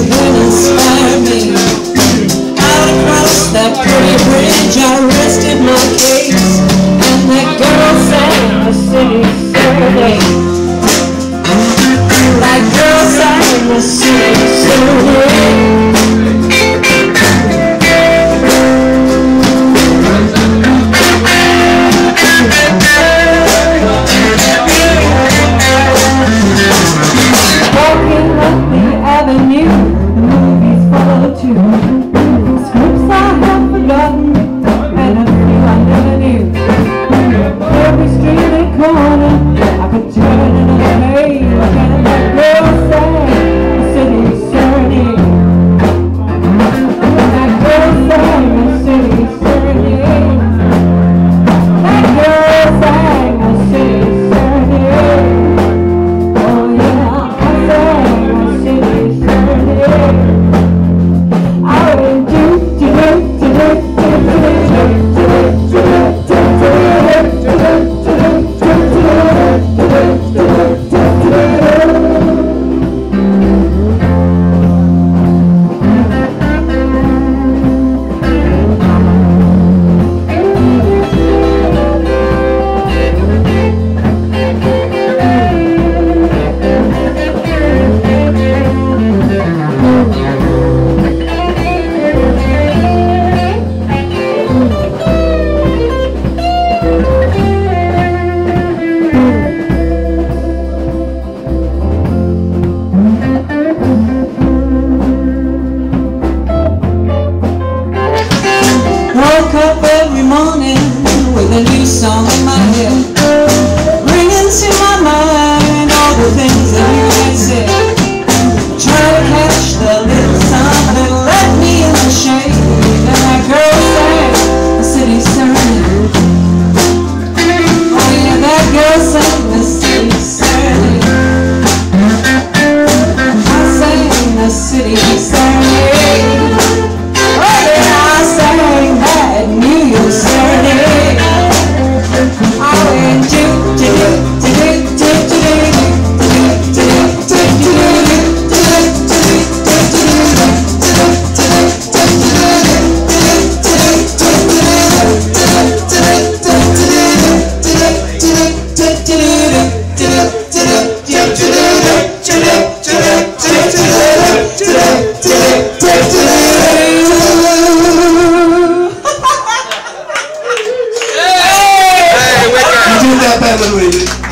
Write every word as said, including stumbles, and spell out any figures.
then inspired me. Out across that pretty bridge I rested my case, and that girl sang the city serenade. That girl sang the city serenade. Woke up every morning with a new song in my head, bringing to my mind all the things that you had said. Try to catch the little sun that left me in the shade, and that girl sang the city serenade. Oh yeah, that girl sang the city serenade. I sang the city serenade. Oh yeah, I sang that New York serenade. I went do do do do do do do That, by the way.